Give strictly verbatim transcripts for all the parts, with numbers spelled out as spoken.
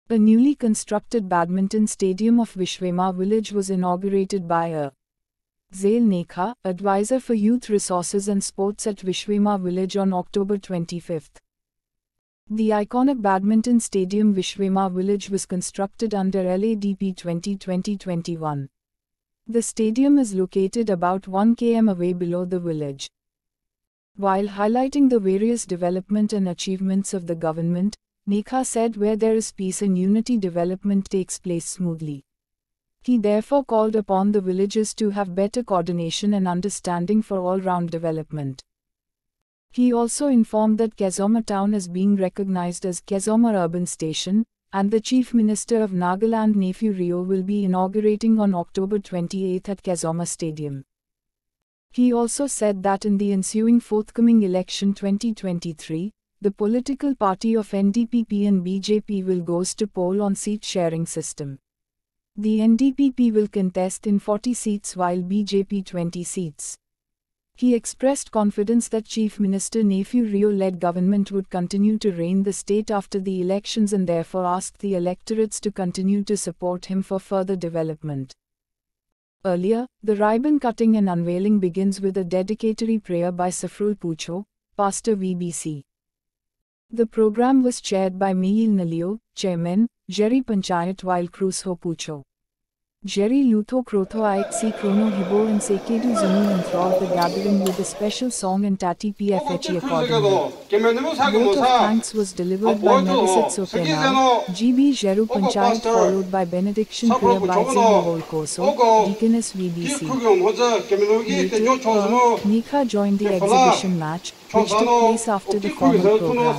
A newly constructed Badminton Stadium of Viswema Village was inaugurated by a Zale Neikha, advisor for youth resources and sports at Viswema Village on October twenty-fifth. The iconic Badminton Stadium Viswema Village was constructed under L A D P twenty twenty to twenty-one. The stadium is located about one kilometer away below the village. While highlighting the various development and achievements of the government, Neikha said where there is peace and unity, development takes place smoothly. He therefore called upon the villagers to have better coordination and understanding for all-round development. He also informed that Kezoma town is being recognized as Kezoma Urban Station, and the Chief Minister of Nagaland Neiphiu Rio will be inaugurating on October twenty-eighth at Kezoma Stadium. He also said that in the ensuing forthcoming election twenty twenty-three, the political party of N D P P and B J P will goes to poll on seat-sharing system. The N D P P will contest in forty seats while B J P twenty seats. He expressed confidence that Chief Minister Neiphiu Rio-led government would continue to reign the state after the elections and therefore asked the electorates to continue to support him for further development. Earlier, the ribbon cutting and unveiling begins with a dedicatory prayer by Safrul Pucho, Pastor V B C. The program was chaired by Zale Neikha, Chairman, Jerry Panchayat while Cruz Ho Pucho. Jerry Lutho Krotho Ike Si Krono Hibo and Sekedu Zunu enthralled the gathering with a special song and Tati P F H E accordingly. Vote of thanks was delivered by Nagasit Sopenam, G B Jeru Panchayat followed by benediction prayer by Zale Neikha, Deaconess V B C. Later, uh, Neikha joined the exhibition match, which took place after the formal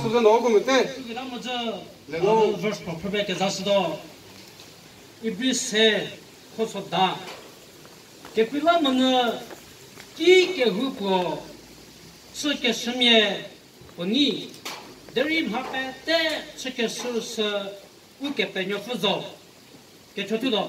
program. Kosoda, kepila mana ki ke hupo, so ke semye oni, dari mhape te so ke sus u ke penyo fuzo, ke chotudo.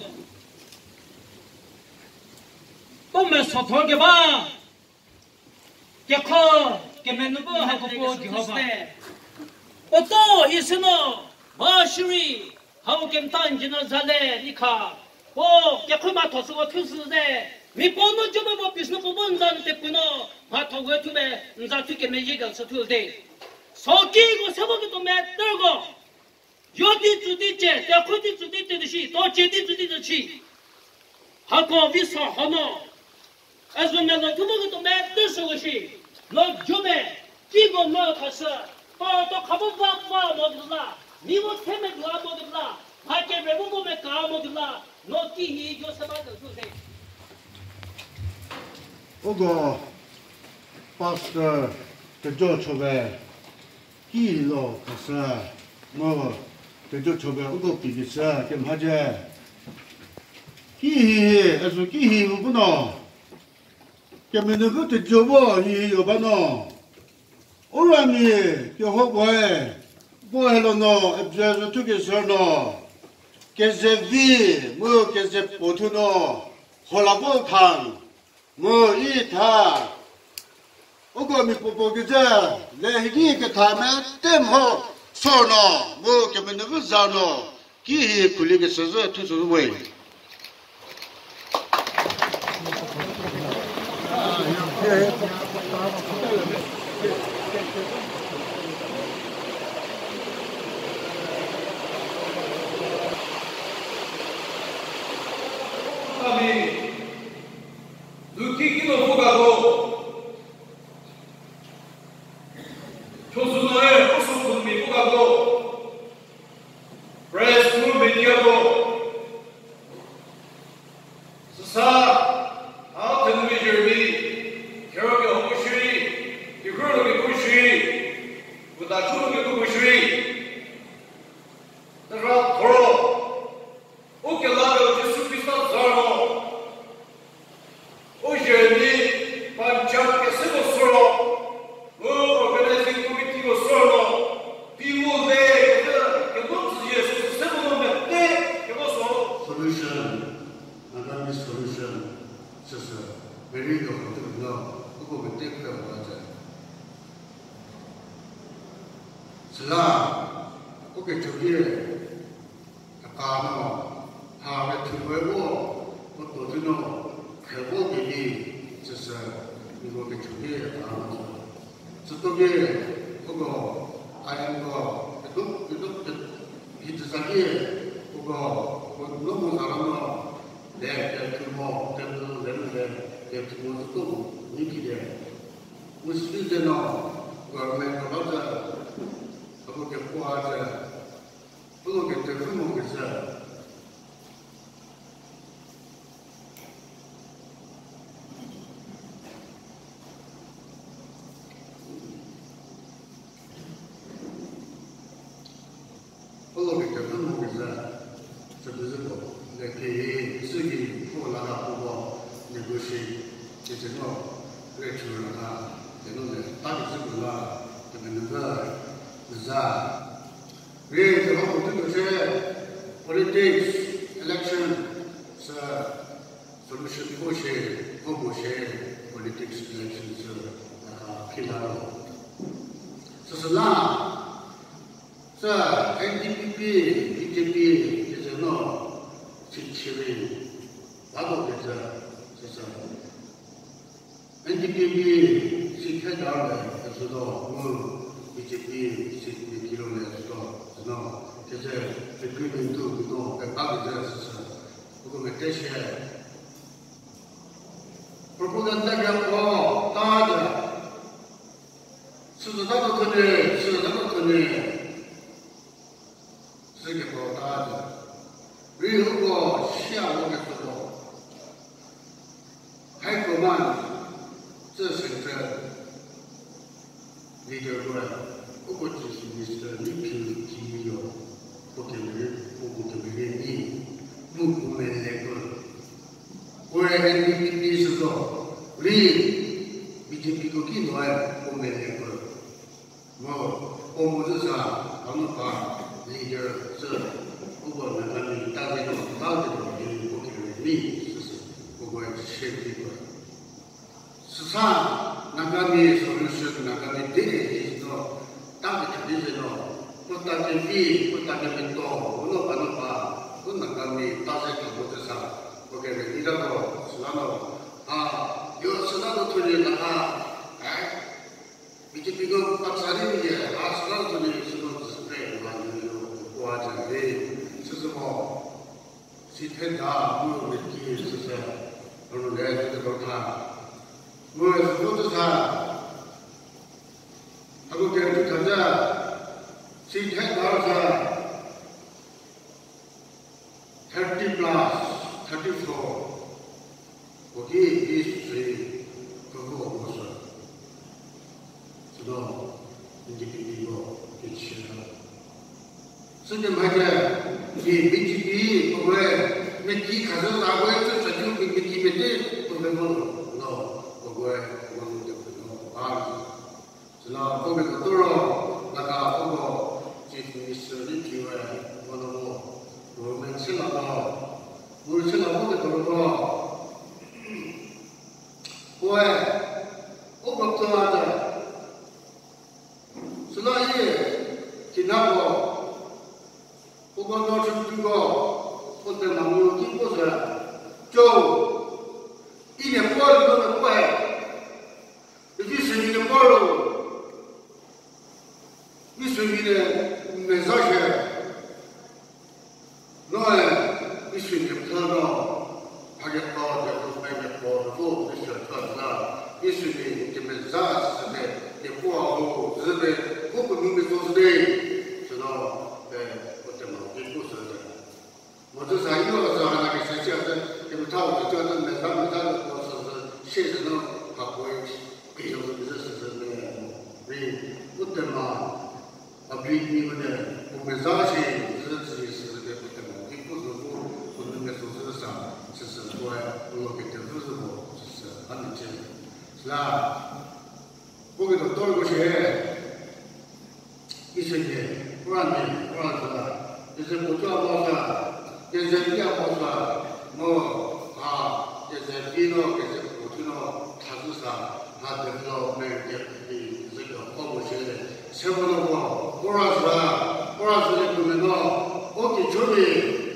To me soto ke ba, ke ko ke menubo ha ko ke hoba. Oto isino ba shuri. How can Tanjina Zale Neikha? Oh, Yakuma Tosuo Tuesday. We bono job of business for one than the Puno, Pato were to me, Zatuke Mejigan so Tuesday. So King was able to make Durgo. You did to teach, they put it to teach the sheet, or Jetty to teach the sheet. How come we saw Hono? As when they were to make this or she, Lord Jume, Kigo Mercasa, or the Kababa farm of the law. We will tell me to our mother law. I can remove my car of the law. No key, you said to say. Ogo, Pastor, the George of a Kilo, Casa, Mother, the George of a Ugo Pizza, Kim Haja. He, as a key, who know. Come in the good job, he, Obano. All I mean, your whole way. Boy, no, observe to get so no. Kezevi, Mo Keze Potuno, Holabotan, Mo Ita. Ogomi Popogiza, Lehigi Katama, Temho, Sono, Mo Kemenavuzano, Ki Kuligasaza to the way. Lukiki노 보가고 교수노의 호소품이 보가고 프레스 미디어도 스사 아테누미저비 겨우게 호구슈리 이거로게 구슈리 보다 주로게 구슈리 나라 도로 오케라도 예수 그리스도 자로 Aujourd'hui, Panchak est solo, ou organizing committee au solo, puis vous avez que d'autres yeux, c'est bon, mais que vous solution, another solution, c'est ça. Very good, no, vous pouvez take care of that. C'est là, ok, tu dis, 가노 하게 투고고 또 도지노 개고기니就是이거 그 저게 가노 저쪽에 그거 아닌 거 또, 또, 이트사기에 그거 너무 사람은 내 규모 때도 되는데 내 규모도 또 니키게 무슨 때는 그러면 그거자 그렇게 보아자 그렇게 되는 거겠어 그렇게 되는 거겠어 저도 그 쓰기 보라가 보고 이것이 이제는 레처나 되는데 다시 쓰구나 되는 거 자, 왜 제가 보통 그새 politics, election, 자, solution 보시, 보고시, politics, elections, 아, 필요하고. 그래서 자, 엔디피피, 비제피, 이제는 지치리 와도 그래서 그래서 엔디피피 시켜달래 그래서도 뭐 비제피 시키 기록내서도 저는 이제 대표님도 그도 백박이 되었어서 그거 대신에 프로파간다하고 따자 수수다도 그네 수수다도 그네 쓰게 뭐 따자 위하고 시야오겠고 할 것만这是这你就说不过只是你是你凭机有不给人不不给人你不不没那个我也你你是说你你就比个几多哎不没那个我我们是啥我们把你就是不过那个你大概都到这个你不给人你是不过是这个市场那个你说的是那个你这个意思说当个肯定是咯不当个比不当个比多我那把那把我那个你大概看不得上我给你你那个是那个啊有是那个推的那个哎比起这个把啥的也啊是那个推的是个是对吧你我讲的是什么是天大不如你是是不如来这个他我说的他，他给我看着，今天早上 thirty plus thirty four， 我给一岁，哥哥我说，知道，你就给我给钱了。现在买的，你没去比，不会，没去看到哪位这这就没没去没得，不能说。我我们就不用啊，是那后面的多了，那个包括Chief Minister Neiphiu Rio，我都我们吃了到，我吃了后面多了，我我不做的，是那也经常我，不光到处这个，或者哪有经过是，就一年半都没过来。你水平的包了，你水平的没上去，那你水平看到，他就高的都买的高的多，你选择那，你水平就没上是的，也不好，是的，我不明白说是的，知道？哎，我怎么也不是的，我这啥有的时候那个是叫的，因为他我叫的没他没他的，我是是现实中他不会。给我们这是什么？为不得嘛？啊，比你们的我们上去日子也是这个不得嘛？你不是说我们在组织上，只是说我给政府是我，就是很明显，是吧？我给他多了个钱，一千钱，不然呢？不然是吧？就是不做包啥，就是不要包啥，我啊，就是比了，就是不听了，他是啥？他这个每年的这个报过去的，全部都过，多少次啊？多少次的不能够，我给出的。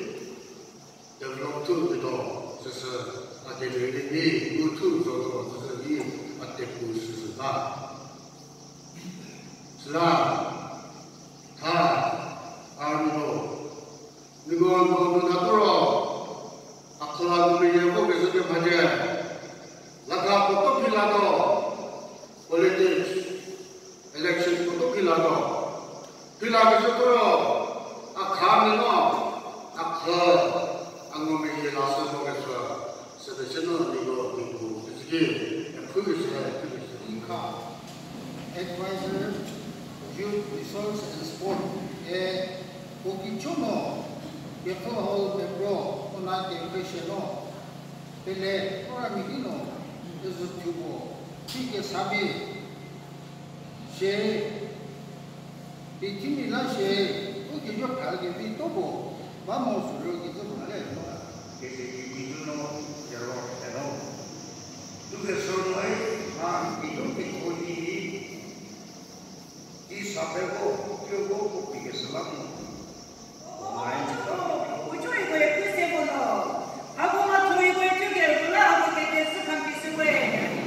这是啊，这个的你有土做做，这是你啊，这不是是吧？是啊，他啊，你说，你个我们那多少啊，后来我们也不给这个发展，那他不都批了到 politics election 不都批了到，批了个是多少啊，看你喏。 아, 안놈의 나서 보겠어. 그래서 저는 이거 이거 어떻게 그것이야 그것이니까. Advisor, Youth Resource and Sport. 에 거기 좀어 예쁜 홀 백로 오늘 데이션어. 근데 프로그램이노 그래서 주고 이게 사비 제 비팀이나 제 거기 좀 다르게 비도고 Vamos a ver qué es lo que que viviendo ya lo tenemos. Tú que solo hay ah y yo que cogí y sabemos que yo poco que se va. Mucho y voy a que se voló. Hago más tú y voy a que el lado que te se cambie su way.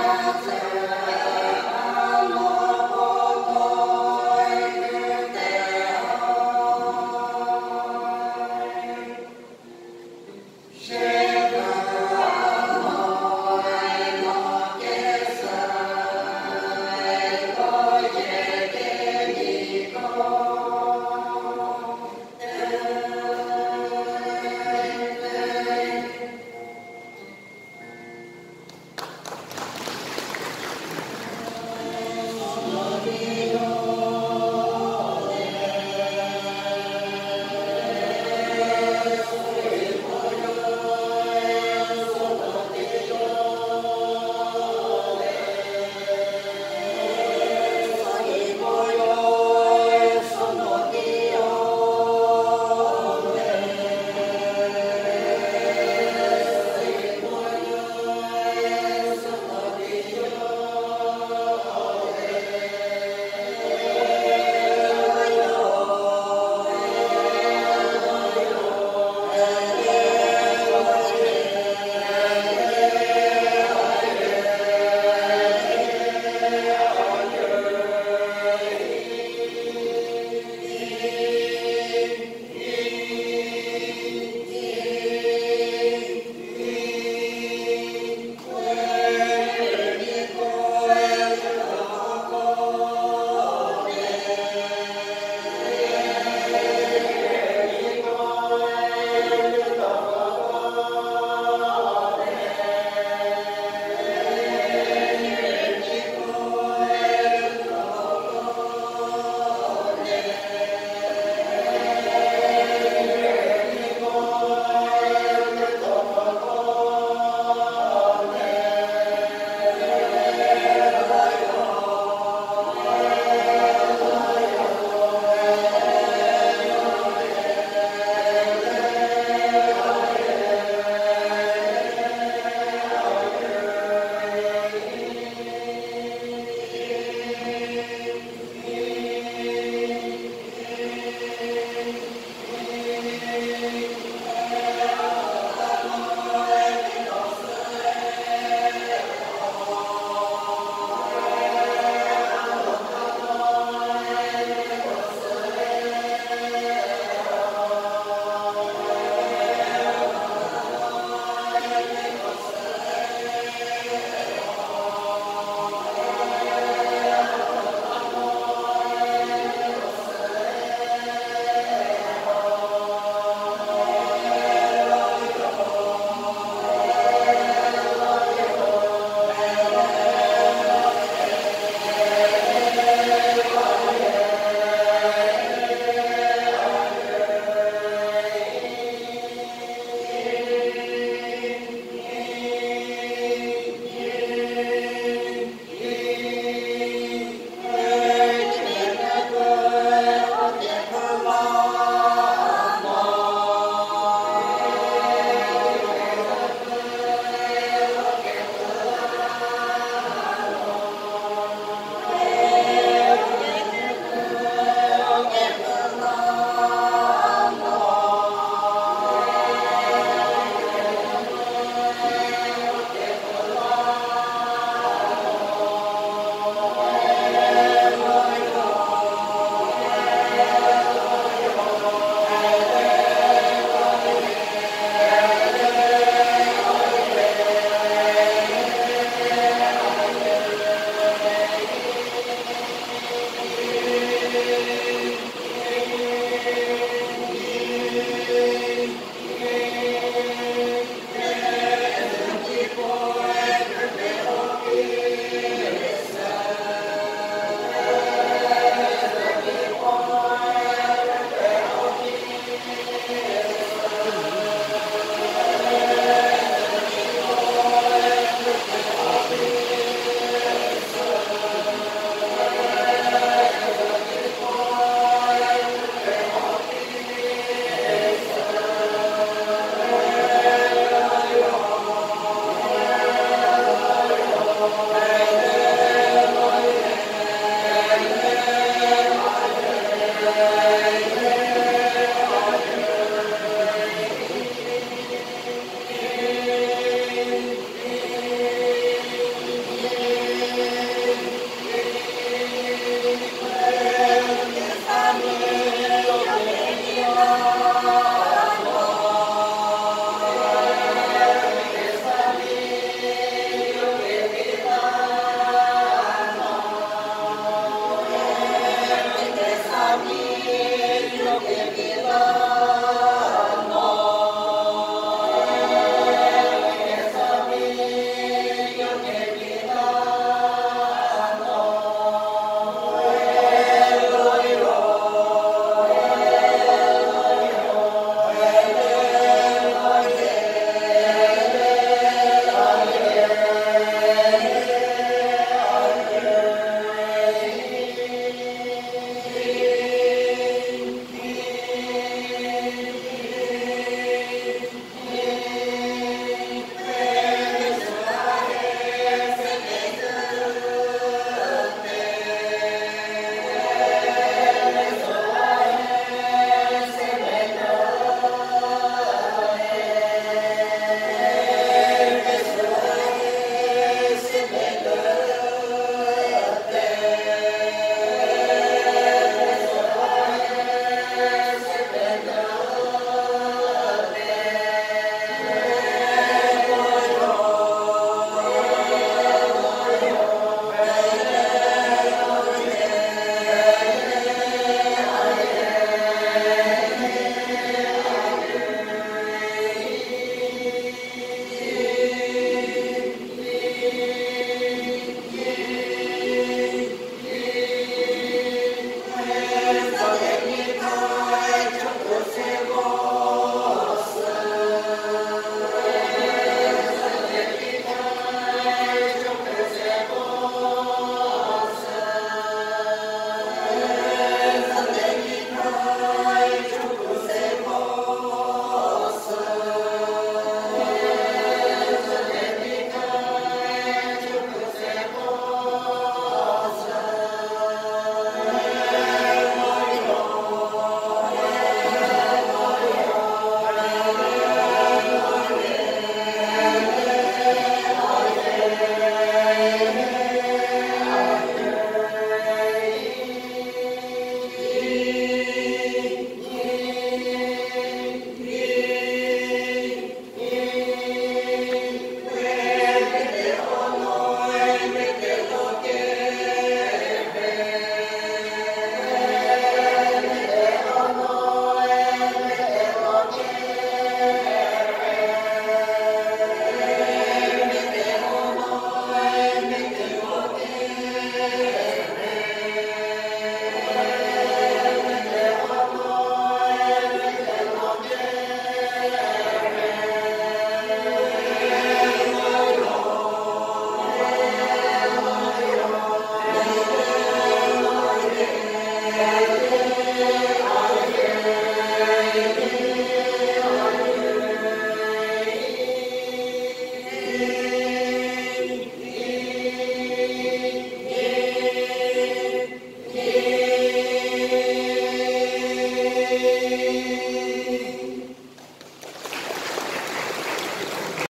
Amen.